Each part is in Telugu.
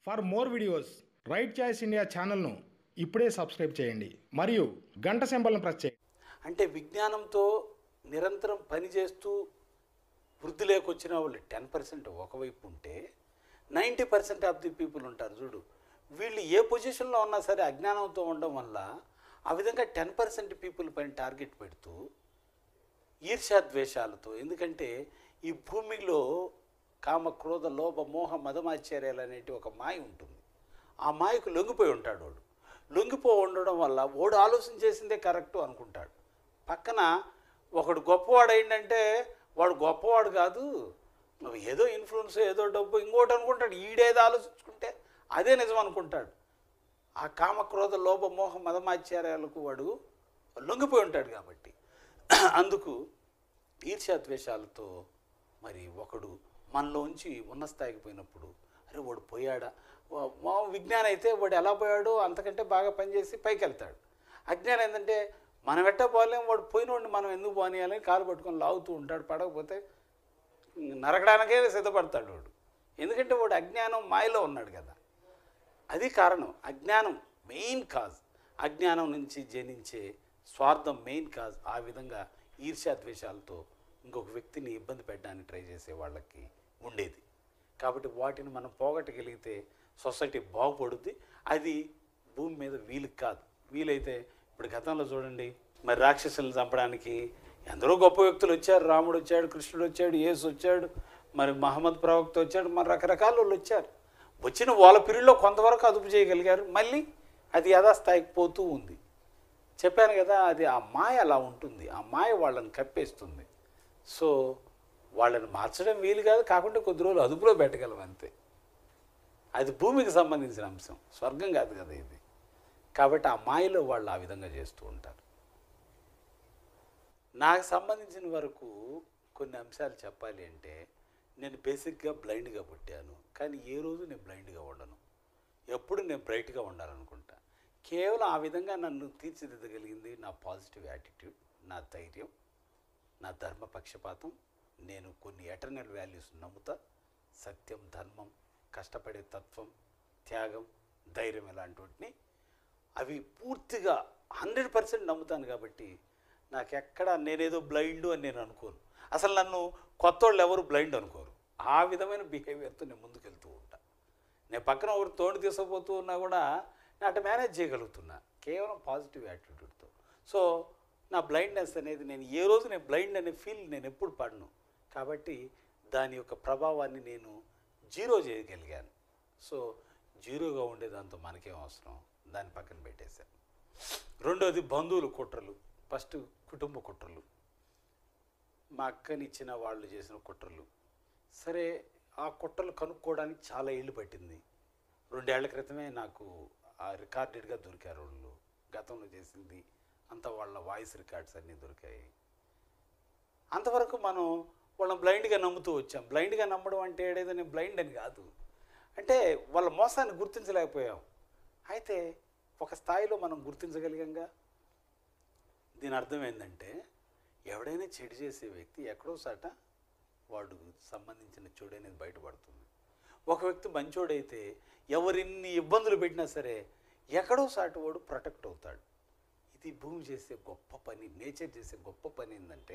For more videos right choice India ఛానల్ను ఇప్పుడే సబ్స్క్రైబ్ చేయండి మరియు గంట సింబల్ను ప్రెస్ చేయండి. అంటే విజ్ఞానంతో నిరంతరం పనిచేస్తూ వృద్ధి లేకొచ్చిన వాళ్ళు 10% ఒకవైపు ఉంటే 90% ఆఫ్ ది పీపుల్ ఉంటారు చూడు. వీళ్ళు ఏ పొజిషన్లో ఉన్నా సరే అజ్ఞానంతో ఉండడం వల్ల ఆ విధంగా 10% పీపుల్ పైన టార్గెట్ పెడుతూ ఈర్ష్యాద్వేషాలతో, ఎందుకంటే ఈ భూమిలో కామ క్రోధ లోభ మోహ మదమాశ్చర్యాలు అనేటి ఒక మాయ ఉంటుంది. ఆ మాయకు లొంగిపోయి ఉంటాడు వాడు. లొంగిపోయి ఉండడం వల్ల వాడు ఆలోచన చేసిందే కరెక్టు అనుకుంటాడు. పక్కన ఒకడు గొప్పవాడు అయిందంటే వాడు గొప్పవాడు కాదు, ఏదో ఇన్ఫ్లుయెన్స్ ఏదో డబ్బు ఇంకోటి అనుకుంటాడు. ఈడేదో ఆలోచించుకుంటే అదే నిజం అనుకుంటాడు. ఆ కామక్రోధ లోభ మోహ మదమాశ్చర్యాలకు వాడు లొంగిపోయి ఉంటాడు. కాబట్టి అందుకు ఈర్ష్యాద్వేషాలతో మరి ఒకడు మనలోంచి ఉన్న స్థాయికి పోయినప్పుడు అరే వాడు పోయాడా, మా విజ్ఞానం అయితే వాడు ఎలా పోయాడో అంతకంటే బాగా పనిచేసి పైకి వెళ్తాడు. అజ్ఞానం ఏంటంటే మనం ఎట్టా పోలేం, వాడు పోయినోడిని మనం ఎందుకు పోనీయాలని కాలు పట్టుకొని లాగుతూ ఉంటాడు. పడకపోతే నరకడానికే సిద్ధపడతాడు వాడు. ఎందుకంటే వాడు అజ్ఞానం మాయలో ఉన్నాడు కదా. అది కారణం. అజ్ఞానం మెయిన్ కాజ్. అజ్ఞానం నుంచి జనించే స్వార్థం మెయిన్ కాజ్. ఆ విధంగా ఈర్ష్యాద్వేషాలతో ఇంకొక వ్యక్తిని ఇబ్బంది పెట్టడానికి ట్రై చేసే వాళ్ళకి ఉండేది. కాబట్టి వాటిని మనం పోగొట్టగలిగితే సొసైటీ బాగుపడుద్ది. అది భూమి మీద వీలుకి కాదు. వీలైతే ఇప్పుడు గతంలో చూడండి, మరి రాక్షసులను చంపడానికి ఎందరో గొప్ప వ్యక్తులు వచ్చారు. రాముడు వచ్చాడు, కృష్ణుడు వచ్చాడు, యేసు వచ్చాడు, మరి మహమ్మద్ ప్రవక్త వచ్చాడు, మరి రకరకాల వాళ్ళు వచ్చారు. వచ్చిన వాళ్ళ పీరియడ్లో కొంతవరకు అదుపు చేయగలిగారు. మళ్ళీ అది యథాస్థాయికి పోతూ ఉంది. చెప్పాను కదా, అది ఆ మాయ అలా ఉంటుంది. ఆ మాయ వాళ్ళని కప్పేస్తుంది. సో వాళ్ళని మార్చడం వీలు కాదు, కాకుండా కొద్ది రోజులు అదుపులో పెట్టగలం అంతే. అది భూమికి సంబంధించిన అంశం, స్వర్గం కాదు కదా ఇది. కాబట్టి ఆ మాయలో వాళ్ళు ఆ విధంగా చేస్తూ ఉంటారు. నాకు సంబంధించిన వరకు కొన్ని అంశాలు చెప్పాలి అంటే, నేను బేసిక్గా బ్లైండ్గా పుట్టాను. కానీ ఏ రోజు నేను బ్లైండ్గా ఉండను. ఎప్పుడు నేను బ్రైట్గా ఉండాలనుకుంటా. కేవలం ఆ విధంగా నన్ను తీర్చిదిద్దగలిగింది నా పాజిటివ్ యాటిట్యూడ్, నా ధైర్యం, నా ధర్మపక్షపాతం. నేను కొన్ని ఎటర్నల్ వాల్యూస్ నమ్ముతా. సత్యం, ధర్మం, కష్టపడే తత్వం, త్యాగం, ధైర్యం ఇలాంటి వాటిని అవి పూర్తిగా 100% నమ్ముతాను. కాబట్టి నాకెక్కడ నేనేదో బ్లైండ్ అని నేను అనుకోను. అసలు నన్ను కొత్త వాళ్ళు ఎవరు బ్లైండ్ అనుకోరు. ఆ విధమైన బిహేవియర్తో నేను ముందుకెళ్తూ ఉంటా. నేను పక్కన ఒకరు తోడు తీసుకుపోతూ ఉన్నా కూడా నేను అటు మేనేజ్ చేయగలుగుతున్నా కేవలం పాజిటివ్ యాటిట్యూడ్తో. సో నా బ్లైండ్నెస్ అనేది నేను ఏ రోజు నేను బ్లైండ్ అనే ఫీల్ నేను ఎప్పుడు పడను. కాబట్టి దాని యొక్క ప్రభావాన్ని నేను జీరో చేయగలిగాను. సో జీరోగా ఉండేదాంతో మనకేం అవసరం, దాన్ని పక్కన పెట్టేశాను. రెండోది బంధువులు కుట్రలు. ఫస్ట్ కుటుంబ కుట్రలు, మా అక్కనిచ్చిన వాళ్ళు చేసిన కుట్రలు. సరే, ఆ కుట్రలు కనుక్కోవడానికి చాలా ఏళ్ళు పట్టింది. 2 ఏళ్ల క్రితమే నాకు ఆ రికార్డెడ్గా దొరికారు వాళ్ళు. గతంలో చేసింది అంతా వాళ్ళ వాయిస్ రికార్డ్స్ అన్నీ దొరికాయి. అంతవరకు మనం వాళ్ళని బ్లైండ్గా నమ్ముతూ వచ్చాం. బ్లైండ్గా నమ్మడం అంటే ఏదైతే నేను బ్లైండ్ అని కాదు, అంటే వాళ్ళ మోసాన్ని గుర్తించలేకపోయాం. అయితే ఒక స్థాయిలో మనం గుర్తించగలిగాంగా. దీని అర్థం ఏంటంటే, ఎవడైనా చెడు చేసే వ్యక్తి ఎక్కడో సాట వాడు సంబంధించిన చెడు అనేది బయటపడుతుంది. ఒక వ్యక్తి మంచోడైతే ఎవరిన్ని ఇబ్బందులు పెట్టినా సరే ఎక్కడో సాటి వాడు ప్రొటెక్ట్ అవుతాడు. ఇది భూమి చేసే గొప్ప పని, నేచర్ చేసే గొప్ప పని ఏంటంటే,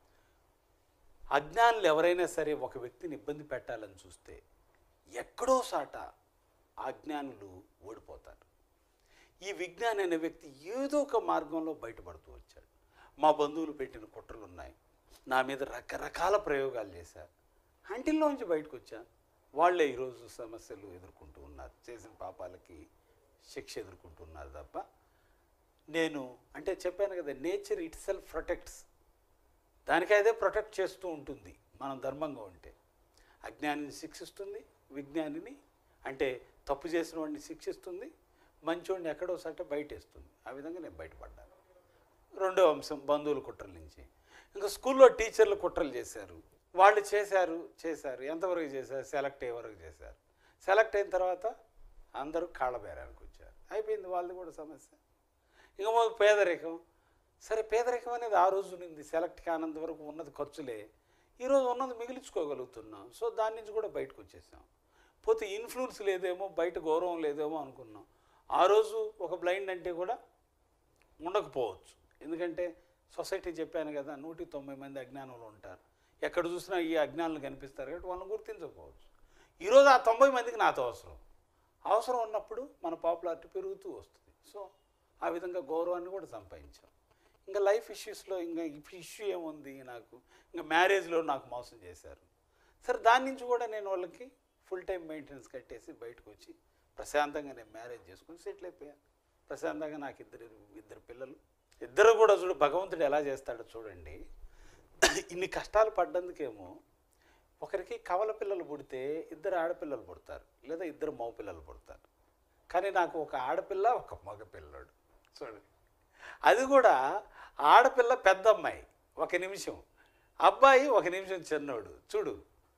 అజ్ఞానులు ఎవరైనా సరే ఒక వ్యక్తిని ఇబ్బంది పెట్టాలని చూస్తే ఎక్కడో సాట అజ్ఞానులు ఓడిపోతారు. ఈ విజ్ఞాని అనే వ్యక్తి ఏదో ఒక మార్గంలో బయటపడుతూ వచ్చాడు. మా బంధువులు పెట్టిన కుట్రలు ఉన్నాయి, నా మీద రకరకాల ప్రయోగాలు చేశారు. అంటిల్లోంచి బయటకు వచ్చాను. వాళ్ళే ఈరోజు సమస్యలు ఎదుర్కొంటూ ఉన్నారు, చేసిన పాపాలకి శిక్ష ఎదుర్కొంటున్నారు తప్ప నేను అంటే చెప్పాను కదా, నేచర్ ఇట్ సెల్ఫ్ ప్రొటెక్ట్స్. దానికైతే ప్రొటెక్ట్ చేస్తూ ఉంటుంది. మనం ధర్మంగా ఉంటే అజ్ఞానిని శిక్షిస్తుంది, విజ్ఞానిని అంటే తప్పు చేసిన వాడిని శిక్షిస్తుంది, మంచోడిని ఎక్కడో సట బయటేస్తుంది. ఆ విధంగా నేను బయటపడ్డాను. రెండో అంశం బంధువుల కుట్రల నుంచి. ఇంకా స్కూల్లో టీచర్లు కుట్రలు చేశారు. వాళ్ళు చేశారు ఎంతవరకు చేశారు, సెలెక్ట్ అయ్యే వరకు చేశారు. సెలెక్ట్ అయిన తర్వాత అందరూ కాళ్ళబేరానికి వచ్చారు. అయిపోయింది వాళ్ళది కూడా సమస్య. ఇంకా మాకు పేదరికం. సరే, పేదరికం అనేది ఆ రోజు ఉంది, సెలెక్ట్ కానంత వరకు ఉన్నది ఖర్చులే. ఈరోజు ఉన్నది మిగిలించుకోగలుగుతున్నాం. సో దాని నుంచి కూడా బయటకు వచ్చేసాం. పోతే ఇన్ఫ్లుయెన్స్ లేదేమో, బయట గౌరవం లేదేమో అనుకున్నాం. ఆ రోజు ఒక బ్లైండ్ అంటే కూడా ఉండకపోవచ్చు. ఎందుకంటే సొసైటీ చెప్పాను కదా, 190 మంది అజ్ఞానంలో ఉంటారు. ఎక్కడ చూసినా ఈ అజ్ఞానులు కనిపిస్తారు కాబట్టి వాళ్ళని గుర్తించకపోవచ్చు. ఈరోజు ఆ 90 మందికి నాతో అవసరం ఉన్నప్పుడు మన పాపులారిటీ పెరుగుతూ వస్తుంది. సో ఆ విధంగా గౌరవాన్ని కూడా సంపాదించాం. ఇంకా లైఫ్ ఇష్యూస్లో ఇంకా ఇష్యూ ఏముంది నాకు, ఇంకా మ్యారేజ్లో నాకు మోసం చేశారు. సరే, దాని నుంచి కూడా నేను వాళ్ళకి ఫుల్ టైం మెయింటెనెన్స్ కట్టేసి బయటకు వచ్చి ప్రశాంతంగా నేను మ్యారేజ్ చేసుకుని సెటిల్ అయిపోయాను. ప్రశాంతంగా నాకు ఇద్దరు పిల్లలు. ఇద్దరు కూడా చూడు భగవంతుడు ఎలా చేస్తాడో చూడండి. ఇన్ని కష్టాలు పడ్డందుకేమో ఒకరికి కవల పిల్లలు పుడితే 2 ఆడపిల్లలు పుడతారు, లేదా 2 మగ పిల్లలు పుడతారు. కానీ నాకు ఒక ఆడపిల్ల, ఒక మగ పిల్లడు. చూడండి, అది కూడా ఆడపిల్ల పెద్ద అమ్మాయి 1 నిమిషం, అబ్బాయి 1 నిమిషం చిన్నోడు. చూడు,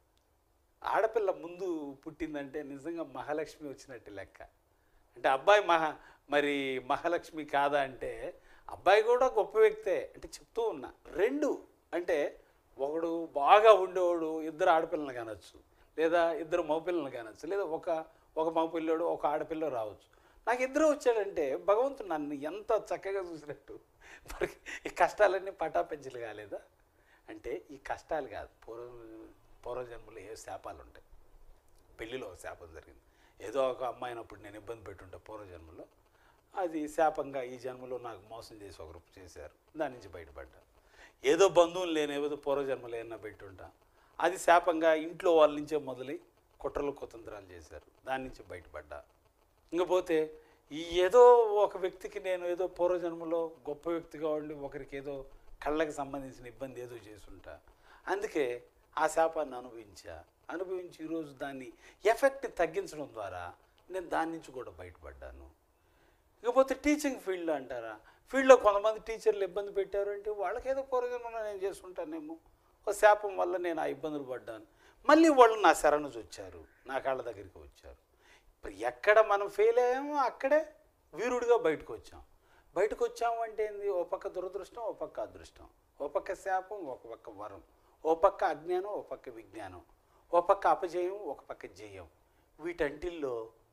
ఆడపిల్ల ముందు పుట్టిందంటే నిజంగా మహాలక్ష్మి వచ్చినట్టు లెక్క. అంటే అబ్బాయి మరి మహాలక్ష్మి కాదా అంటే అబ్బాయి కూడా గొప్ప వ్యక్తే అంటే చెప్తూ ఉన్నా. 2 అంటే ఒకడు బాగా ఉండేవాడు 2 ఆడపిల్లలు కానొచ్చు, లేదా 2 మగపిల్లలు కానొచ్చు, లేదా ఒక మగపిల్లడు ఒక ఆడపిల్ల రావచ్చు. నాకు 2 వచ్చాడంటే భగవంతుడు నన్ను ఎంత చక్కగా చూసినట్టు. మరి ఈ కష్టాలన్నీ పటాపెంచలు కాలేదా అంటే ఈ కష్టాలు కాదు, పూర్వజన్మలో ఏ శాపాలు ఉంటాయి. పెళ్ళిలో ఒక శాపం జరిగింది. ఏదో ఒక అమ్మాయినప్పుడు నేను ఇబ్బంది పెట్టుంటా పూర్వజన్మలో, అది శాపంగా ఈ జన్మలో నాకు మోసం చేసి ఒకరు చేశారు, దాని నుంచి బయటపడ్డా. ఏదో బంధువులు లేని ఏదో పూర్వజన్మలో ఏమన్నా పెట్టుంటా, అది శాపంగా ఇంట్లో వాళ్ళ నుంచే మొదలై కుట్రలు కుతంత్రాలు చేశారు, దాని నుంచి బయటపడ్డా. ఇంకపోతే ఈ ఏదో ఒక వ్యక్తికి నేను ఏదో పూర్వజన్మలో గొప్ప వ్యక్తిగా ఉండి ఒకరికి ఏదో కళ్ళకి సంబంధించిన ఇబ్బంది ఏదో చేసుంటా, అందుకే ఆ శాపాన్ని అనుభవించి ఈరోజు దాన్ని ఎఫెక్ట్ని తగ్గించడం ద్వారా నేను దాని నుంచి కూడా బయటపడ్డాను. ఇకపోతే టీచింగ్ ఫీల్డ్లో అంటారా, ఫీల్డ్లో కొంతమంది టీచర్లు ఇబ్బంది పెట్టారు అంటే వాళ్ళకేదో పూర్వజన్మలో నేను చేసుకుంటానేమో, ఒక శాపం వల్ల నేను ఆ ఇబ్బందులు పడ్డాను. మళ్ళీ వాళ్ళు నా శరణు వచ్చారు, నా కాళ్ళ దగ్గరికి వచ్చారు. ఇప్పుడు ఎక్కడ మనం ఫెయిల్ అయ్యామో అక్కడే వీరుడిగా బయటకు వచ్చాము అంటే ఏంది, ఓ పక్క దురదృష్టం, ఓ పక్క అదృష్టం, ఓ పక్క శాపం, ఒక పక్క వరం, ఓ పక్క అజ్ఞానం, ఓ పక్క విజ్ఞానం, ఓ పక్క అపజయం, ఒక పక్క జయం. వీటంటిల్లో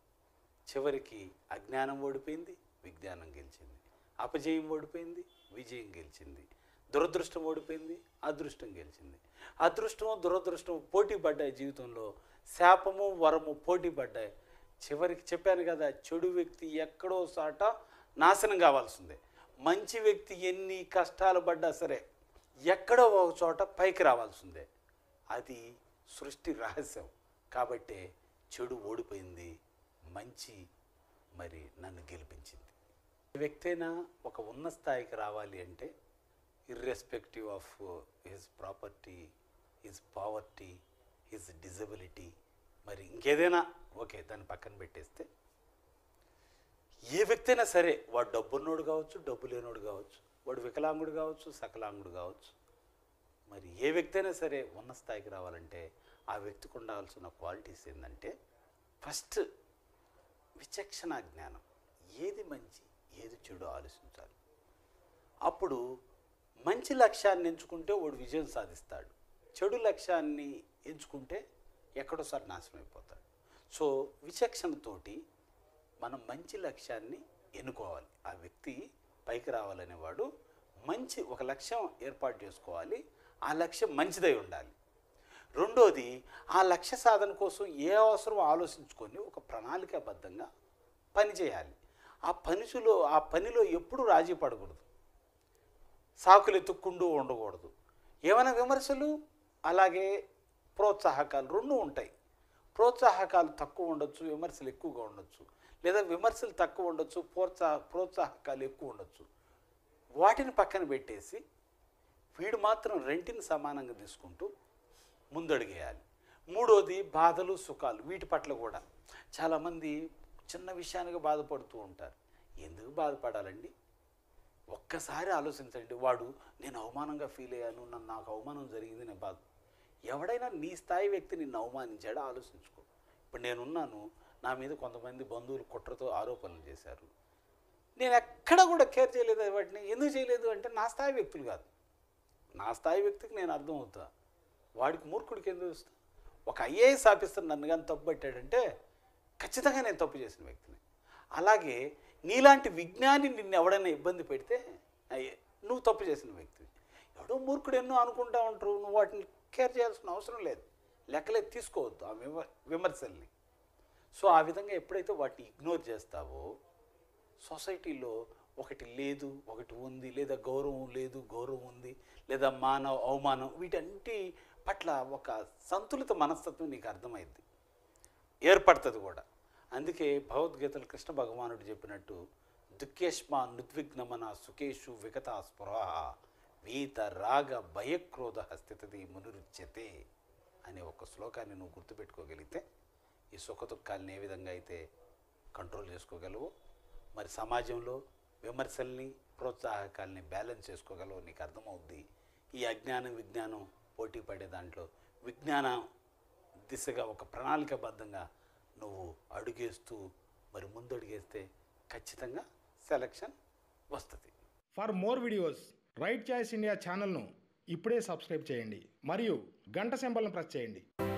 చివరికి అజ్ఞానం ఓడిపోయింది, విజ్ఞానం గెలిచింది. అపజయం ఓడిపోయింది, విజయం గెలిచింది. దురదృష్టం ఓడిపోయింది, అదృష్టం గెలిచింది. అదృష్టము దురదృష్టం పోటీ పడ్డాయి జీవితంలో, శాపము వరము పోటీ పడ్డాయి. చివరికి చెప్పాను కదా, చెడు వ్యక్తి ఎక్కడో సాట నాశనం కావాల్సిందే. మంచి వ్యక్తి ఎన్ని కష్టాలు పడ్డా సరే ఎక్కడో ఒక చోట పైకి రావాల్సిందే. అది సృష్టి రహస్యం. కాబట్టే చెడు ఓడిపోయింది, మంచి మరి నన్ను గెలిపించింది. వ్యక్తి అయినా ఒక ఉన్న స్థాయికి రావాలి అంటే irrespective of his property, his poverty, his disability, మరి ఇంకేదైనా ఓకే దాన్ని పక్కన పెట్టేస్తే ఏ వ్యక్తి అయినా సరే, వాడు డబ్బున్నోడు కావచ్చు, డబ్బు లేనోడు కావచ్చు, వాడు వికలాంగుడు కావచ్చు, సకలాంగుడు కావచ్చు, మరి ఏ వ్యక్తి అయినా సరే ఉన్న స్థాయికి రావాలంటే ఆ వ్యక్తికి ఉండాల్సిన క్వాలిటీస్ ఏంటంటే ఫస్ట్ విచక్షణ జ్ఞానం. ఏది మంచి ఏది చెడు ఆలోచించాలి. అప్పుడు మంచి లక్ష్యాన్ని ఎంచుకుంటే వాడు విజయం సాధిస్తాడు, చెడు లక్ష్యాన్ని ఎంచుకుంటే ఎక్కడోసారి నాశనం అయిపోతాడు. సో విచక్షణతోటి మనం మంచి లక్ష్యాన్ని ఎన్నుకోవాలి. ఆ వ్యక్తి పైకి రావాలనేవాడు మంచి ఒక లక్ష్యం ఏర్పాటు చేసుకోవాలి, ఆ లక్ష్యం మంచిదై ఉండాలి. రెండోది, ఆ లక్ష్య సాధన కోసం ఏ అవసరం ఆలోచించుకొని ఒక ప్రణాళికాబద్ధంగా పనిచేయాలి. ఆ పనిలో ఎప్పుడూ రాజీ పడకూడదు, సాకులు ఎత్తుక్కుంటూ ఉండకూడదు. ఏమైనా విమర్శలు అలాగే ప్రోత్సాహకాలు 2 ఉంటాయి. ప్రోత్సాహకాలు తక్కువ ఉండొచ్చు, విమర్శలు ఎక్కువగా ఉండొచ్చు, లేదా విమర్శలు తక్కువ ఉండొచ్చు, ప్రోత్సాహకాలు ఎక్కువ ఉండొచ్చు. వాటిని పక్కన పెట్టేసి వీడు మాత్రం రెంటిని సమానంగా తీసుకుంటూ ముందడుగేయాలి. మూడోది, బాధలు సుఖాలు. వీటి పట్ల కూడా చాలామంది చిన్న విషయానికి బాధపడుతూ ఉంటారు. ఎందుకు బాధపడాలండి? ఒక్కసారి ఆలోచించండి. వాడు నేను అవమానంగా ఫీల్ అయ్యాను, నాకు అవమానం జరిగింది, నేను బాధ. ఎవడైనా నీ స్థాయి వ్యక్తి నిన్ను అవమానించాడో ఆలోచించుకో. ఇప్పుడు నేనున్నాను, నా మీద కొంతమంది బంధువులు కుట్రతో ఆరోపణలు చేశారు. నేను ఎక్కడ కూడా కేర్ చేయలేదు వాటిని. ఎందుకు చేయలేదు అంటే నా స్థాయి వ్యక్తులు కాదు. నా స్థాయి వ్యక్తికి నేను అర్థం అవుతా, వాడికి మూర్ఖుడికి ఎందుకు ఇస్తా? ఒక ఐఏఎస్ ఆఫీసర్ నన్ను కానీ తప్పు పట్టాడంటే ఖచ్చితంగా నేను తప్పు చేసిన వ్యక్తిని. అలాగే నీలాంటి విజ్ఞాని నిన్ను ఎవడైనా ఇబ్బంది పెడితే నువ్వు తప్పు చేసిన వ్యక్తివి. ఎవడో మూర్ఖుడు ఎన్నో అనుకుంటా ఉంటారు, నువ్వు వాటిని కేర్ చేయాల్సిన అవసరం లేదు, లెక్కలేదు తీసుకోవద్దు ఆ విమర్శల్ని. సో ఆ విధంగా ఎప్పుడైతే వాటిని ఇగ్నోర్ చేస్తావో సొసైటీలో ఒకటి లేదు ఒకటి ఉంది, లేదా గౌరవం లేదు గౌరవం ఉంది, లేదా మానవ అవమానం, వీటన్నిటి పట్ల ఒక సంతులిత మనస్తత్వం నీకు అర్థమైంది, ఏర్పడుతుంది కూడా. అందుకే భగవద్గీతలో కృష్ణ భగవానుడు చెప్పినట్టు దుఃఖేష్మా నుద్విగ్నమన సుఖేషు విగత స్పృహ వీత రాగ భయక్రోధ స్థితది మునురుచ్యతే అనే ఒక శ్లోకాన్ని నువ్వు గుర్తుపెట్టుకోగలిగితే ఈ సుఖ దుఃఖాలను ఏ విధంగా అయితే కంట్రోల్ చేసుకోగలవో, మరి సమాజంలో విమర్శల్ని ప్రోత్సాహకాలని బ్యాలెన్స్ చేసుకోగలవో నీకు అర్థమవుద్ది. ఈ అజ్ఞానం విజ్ఞానం పోటీ పడే దాంట్లో విజ్ఞాన దిశగా ఒక ప్రణాళికాబద్ధంగా నువ్వు అడుగేస్తూ మరి ముందడుగేస్తే ఖచ్చితంగా సెలక్షన్ వస్తుంది. For more videos right choice India ఛానల్ను ఇప్పుడే సబ్స్క్రైబ్ చేయండి మరియు గంట సింబల్ను ప్రెస్ చేయండి.